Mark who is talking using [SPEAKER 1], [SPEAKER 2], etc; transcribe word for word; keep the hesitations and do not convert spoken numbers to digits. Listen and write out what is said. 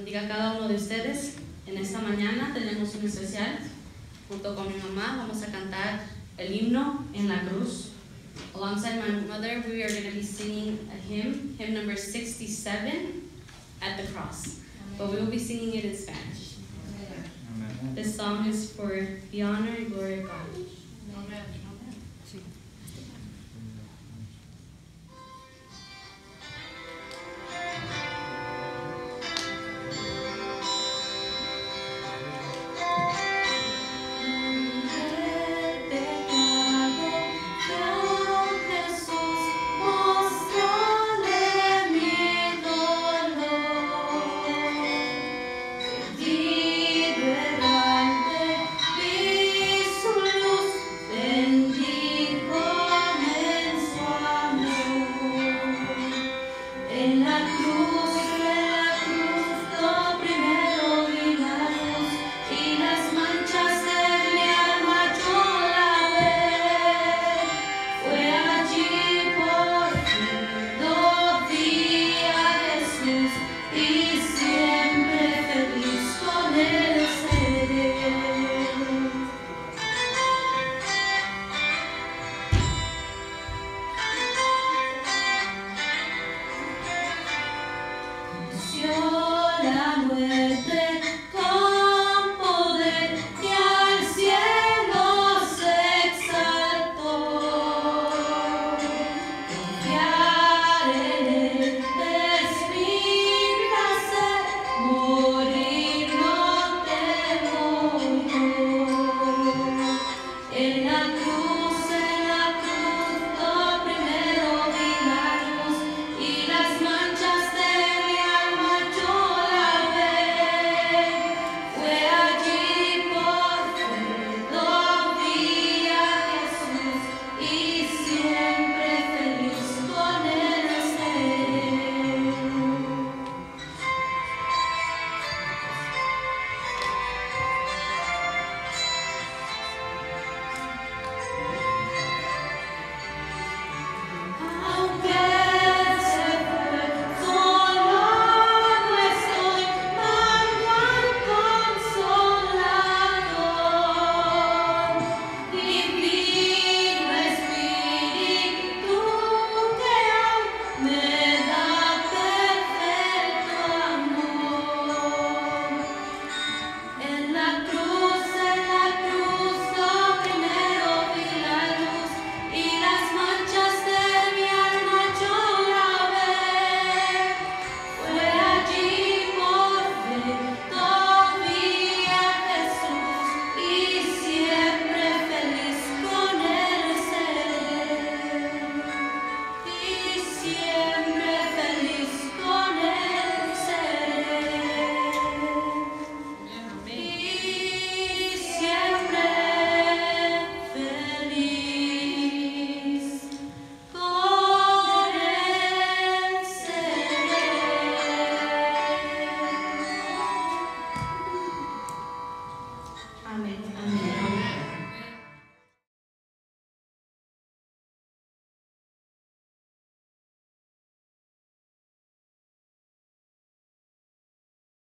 [SPEAKER 1] bendiga a cada uno de ustedes. En esta mañana tenemos un especial. Junto con mi mamá vamos a cantar el himno en la cruz. Alongside my mother, we are going to be singing a hymn, hymn number sixty-seven, At the Cross. But we will be singing it in Spanish. Amen. This song is for the honor and glory of God. Amen. Amén. Amén.